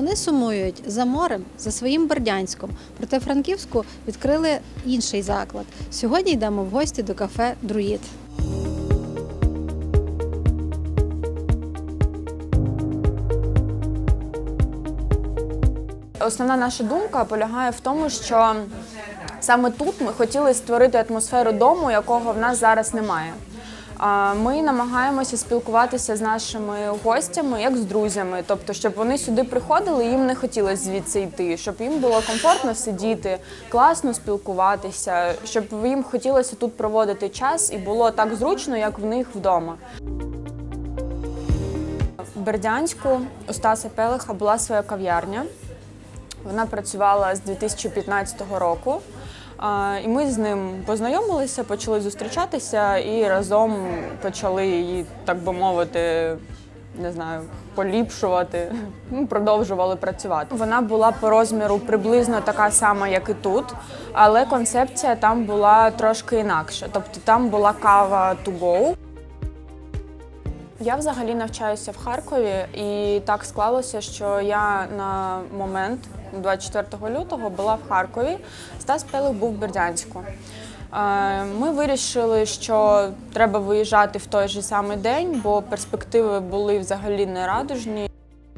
Вони сумують за морем, за своїм Бердянськом. Проте в Франківську відкрили інший заклад. Сьогодні йдемо в гості до кафе «Друїд». Основна наша думка полягає в тому, що саме тут ми хотіли створити атмосферу дому, якого в нас зараз немає. Ми намагаємося спілкуватися з нашими гостями, як з друзями, тобто, щоб вони сюди приходили, їм не хотілося звідси йти, щоб їм було комфортно сидіти, класно спілкуватися, щоб їм хотілося тут проводити час і було так зручно, як в них вдома. В Бердянську у Стаса Пелеха була своя кав'ярня. Вона працювала з 2015 року. І ми з ним познайомилися, почали зустрічатися і разом почали її, так би мовити, не знаю, поліпшувати, продовжували працювати. Вона була по розміру приблизно така сама, як і тут, але концепція там була трошки інакша. Тобто там була кава to go. Я взагалі навчаюся в Харкові, і так склалося, що я на момент 24 лютого була в Харкові, Стас Пелех був в Бердянську. Ми вирішили, що треба виїжджати в той же самий день, бо перспективи були взагалі нерадужні.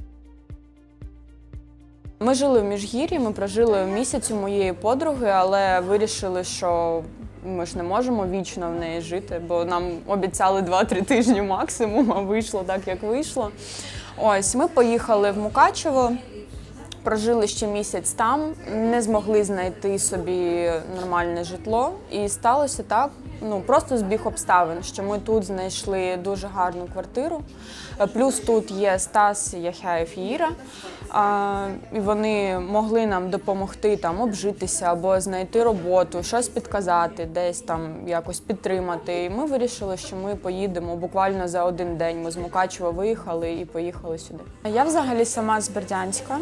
Ми жили в Міжгір'ї, ми прожили місяць у моєї подруги, але вирішили, що ми ж не можемо вічно в неї жити, бо нам обіцяли 2-3 тижні максимум, а вийшло так, як вийшло. Ось, ми поїхали в Мукачево, прожили ще місяць там, не змогли знайти собі нормальне житло. І сталося так, просто збіг обставин, що ми тут знайшли дуже гарну квартиру. Плюс тут є Стас Яхяєв і Іра. І вони могли нам допомогти обжитися або знайти роботу, щось підказати, десь там якось підтримати. І ми вирішили, що ми поїдемо буквально за один день. Ми з Мукачева виїхали і поїхали сюди. Я взагалі сама з Бердянська.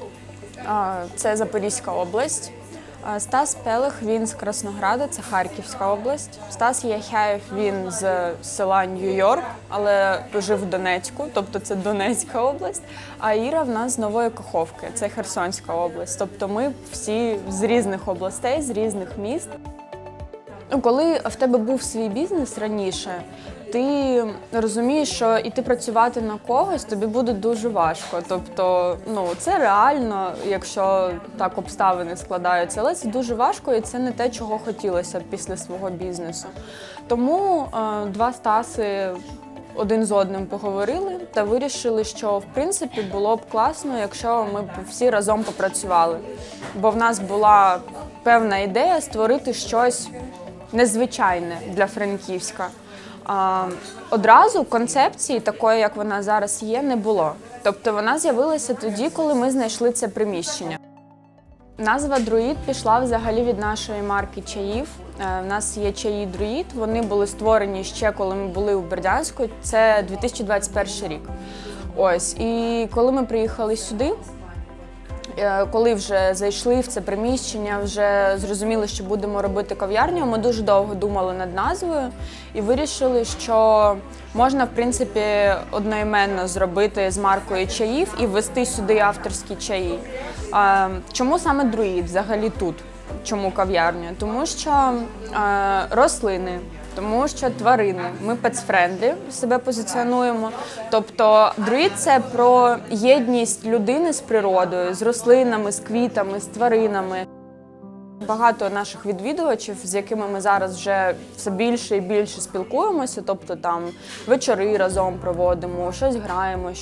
Це Запорізька область. Стас Пелех, він з Краснограда, це Харківська область. Стас Яхяєв, він з села Нью-Йорк, але жив в Донецьку, тобто це Донецька область. А Іра в нас з Нової Каховки, це Херсонська область. Тобто ми всі з різних областей, з різних міст. Коли в тебе був свій бізнес раніше, ти розумієш, що іти працювати на когось тобі буде дуже важко. Тобто, це реально, якщо так обставини складаються, але це дуже важко і це не те, чого хотілося б після свого бізнесу. Тому два Стаси один з одним поговорили та вирішили, що в принципі було б класно, якщо ми б всі разом попрацювали. Бо в нас була певна ідея створити щось незвичайне для Франківська. Одразу концепції такої, як вона зараз є, не було. Тобто вона з'явилася тоді, коли ми знайшли це приміщення. Назва «Друїд» пішла взагалі від нашої марки чаїв. У нас є чаї «Друїд», вони були створені ще, коли ми були у Бердянську, це 2021 рік. Ось, і коли ми приїхали сюди, коли вже зайшли в це приміщення, вже зрозуміли, що будемо робити кав'ярню, ми дуже довго думали над назвою і вирішили, що можна, в принципі, одноіменно зробити з маркою чаїв і ввести сюди авторські чаї. Чому саме «Друїд» взагалі тут? Чому кав'ярня? Тому що рослини, тому що тварини. Ми pets-friendly себе позиціонуємо. Тобто друїд – це про єдність людини з природою, з рослинами, з квітами, з тваринами. Багато наших відвідувачів, з якими ми зараз вже все більше і більше спілкуємося, тобто там вечори разом проводимо, щось граємо,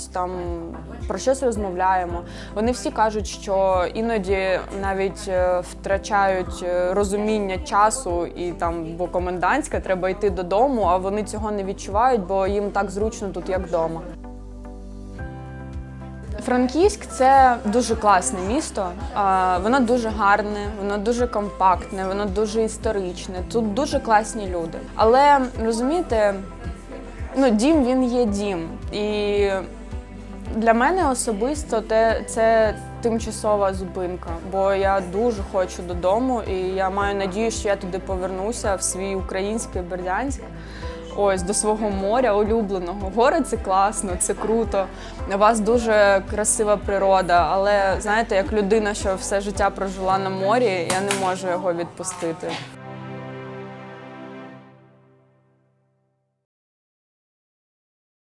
про щось розмовляємо. Вони всі кажуть, що іноді навіть втрачають розуміння часу бо комендантська, треба йти додому, а вони цього не відчувають, бо їм так зручно тут, як вдома. Франківськ – це дуже класне місто, воно дуже гарне, воно дуже компактне, воно дуже історичне, тут дуже класні люди. Але, розумієте, дім він є дім. І для мене особисто це тимчасова зупинка, бо я дуже хочу додому і я маю надію, що я туди повернуся, в свій український Бердянськ. ось до свого моря улюбленого. Гори – це класно, це круто. У вас дуже красива природа, але знаєте, як людина, що все життя прожила на морі, я не можу його відпустити.